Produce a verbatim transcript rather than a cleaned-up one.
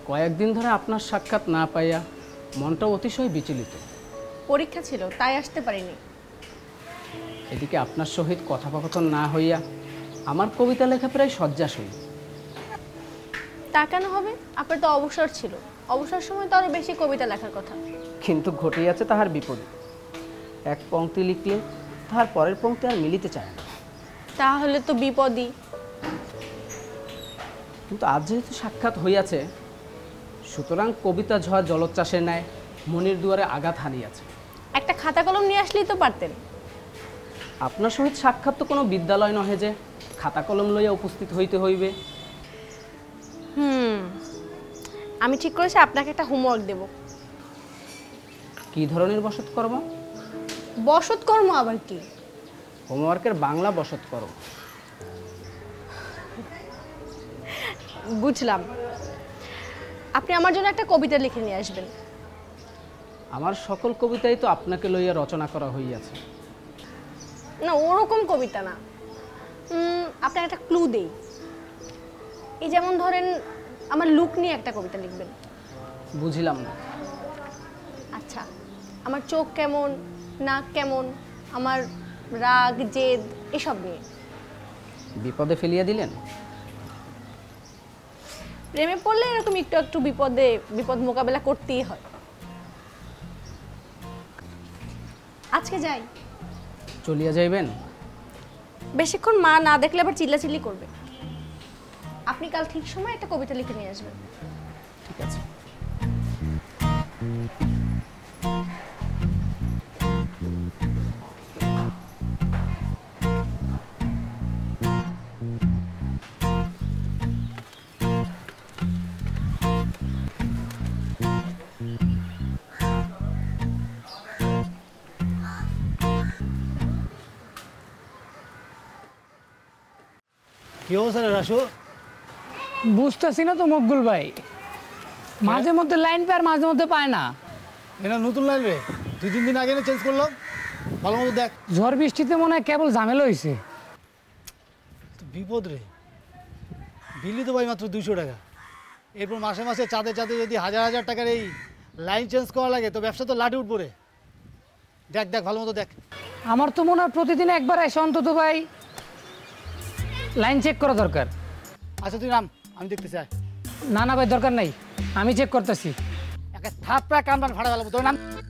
কয়েকদিন ধরে আপনার সাক্ষাৎ না পাইয়া মনটা অতিশয় বিচলিত। পরীক্ষা ছিল তাই আসতে পারিনি। এদিকে আপনার সহিত কথোপকথন না হইয়া আমার কবিতা লেখা প্রায় শয্যাশয়ী। তা কেন হবে? আপনার তো অবসর ছিল, অবসর সময় তো আরো বেশি কবিতা লেখার কথা। কিন্তু ঘটিয়াছে তাহার বিপরীত। এক পংক্তি লিখলে তাহার পরের পংক্তি আর মিলিতে চায় না। তাহলে তো বিপদই। কিন্তু আজ যেহেতু সাক্ষাৎ হইয়াছে, সুতরাং কবিতা ঝড় জলোচ্ছ্বাসের ন্যায় মনির দুয়ারে আঘাত হানিয়াছে। একটা খাতা কলম নিয়ে আসলেই তো পারতেন। আপনার সহিত সাক্ষাৎ তো কোনো বিদ্যালয় নহে যে খাতা কলম লইয়া উপস্থিত হইতে হইবে। হুম, আমি ঠিক করেছি আপনাকে একটা হোমওয়ার্ক দেব। কি ধরনের বসতকর্ম? বসতকর্ম আবার কি? হোমওয়ার্কের বাংলা বসতকর্ম। বুঝলাম। আপনি আমার জন্য একটা কবিতা লিখে নিয়ে আসবেন। আমার সকল কবিতাই তো আপনাকে লইয়া রচনা করা হইয়াছে। না, ওরকম কবিতা না। আপনাকে একটা ক্লু দেই। এই যেমন ধরেন, আমার লুক নিয়ে একটা কবিতা লিখবেন। বুঝিলাম না। আচ্ছা, আমার চোখ কেমন, নাক কেমন, আমার রাগ জেদ এসব নিয়ে। বিপদে ফেলিয়া দিলেন। প্রেমে পড়লে এরকম একটু একটু বিপদে বিপদ মোকাবেলা করতেই হয়। আজকে যাই। চলিয়া যাইবেন? বেশিক্ষণ মা না দেখলে আবার চিল্লাচিল্লি করবে। আপনি কাল ঠিক সময় একটা কবিতা লিখে নিয়ে আসবেন। ঠিক আছে। কি অবস্থা রে রাসু? বুঝতেছি না তো মকবুল ভাই, মাঝে মধ্যে লাইন পায় আর মাঝে মধ্যে পায় না। এটা নতুন লাইন রে, দুই তিন দিন আগে চেঞ্জ করলাম। ভালো মতো দেখ। ঝড় বৃষ্টিতে মনে হয় কেবল ঝামেলা হয়েছে। তো বিপদ রে, বিলি তো ভাই মাত্র দুইশো টাকা। এরপর মাসে মাসে চাঁদে চাঁদে যদি হাজার হাজার টাকার এই লাইন চেঞ্জ করা লাগে তো ব্যবসা তো লাটে উঠবো রে। দেখ দেখ ভালো মতো দেখ। আমার তো মনে হয় প্রতিদিন একবার এসে অন্তত ভাই লাইন চেক করা দরকার। আচ্ছা তুই নাম, আমি দেখতে চাই। না না ভাই, দরকার নাই, আমি চেক করতেছি। একে থাপ প্রায় কান ফাড়া গেল তোর নাম।